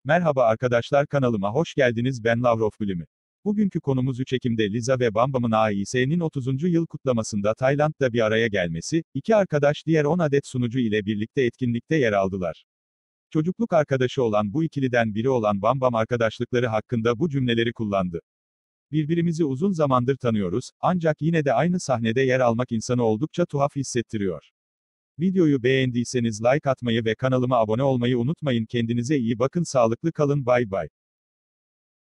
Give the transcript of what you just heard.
Merhaba arkadaşlar, kanalıma hoş geldiniz. Ben Lavrov Bülümü. Bugünkü konumuz 3 Ekim'de Liza ve Bambam'ın AİS'nin 30. yıl kutlamasında Tayland'da bir araya gelmesi, iki arkadaş diğer 10 adet sunucu ile birlikte etkinlikte yer aldılar. Çocukluk arkadaşı olan bu ikiliden biri olan Bambam arkadaşlıkları hakkında bu cümleleri kullandı. Birbirimizi uzun zamandır tanıyoruz, ancak yine de aynı sahnede yer almak insanı oldukça tuhaf hissettiriyor. Videoyu beğendiyseniz like atmayı ve kanalıma abone olmayı unutmayın. Kendinize iyi bakın, sağlıklı kalın, bay bay.